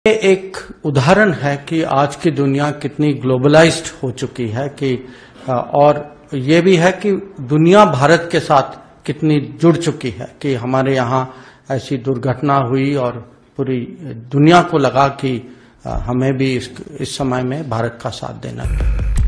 ये एक उदाहरण है कि आज की दुनिया कितनी ग्लोबलाइज्ड हो चुकी है कि और ये भी है कि दुनिया भारत के साथ कितनी जुड़ चुकी है कि हमारे यहाँ ऐसी दुर्घटना हुई और पूरी दुनिया को लगा कि हमें भी इस समय में भारत का साथ देना है।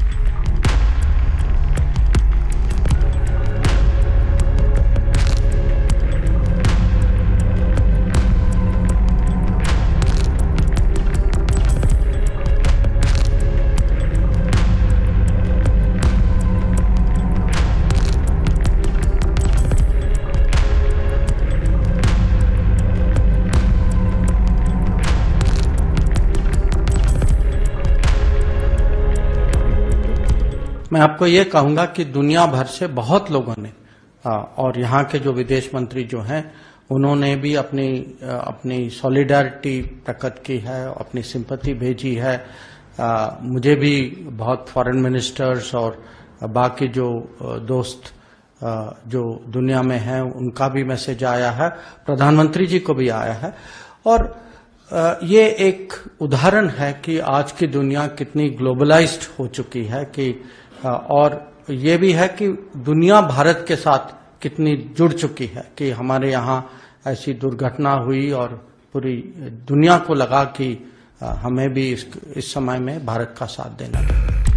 मैं आपको ये कहूंगा कि दुनिया भर से बहुत लोगों ने और यहाँ के जो विदेश मंत्री जो हैं उन्होंने भी अपनी सॉलिडारिटी प्रकट की है, अपनी सिंपैथी भेजी है। मुझे भी बहुत फॉरेन मिनिस्टर्स और बाकी जो दोस्त जो दुनिया में हैं उनका भी मैसेज आया है, प्रधानमंत्री जी को भी आया है। और ये एक उदाहरण है कि आज की दुनिया कितनी ग्लोबलाइज्ड हो चुकी है कि और ये भी है कि दुनिया भारत के साथ कितनी जुड़ चुकी है कि हमारे यहाँ ऐसी दुर्घटना हुई और पूरी दुनिया को लगा कि हमें भी इस समय में भारत का साथ देना है।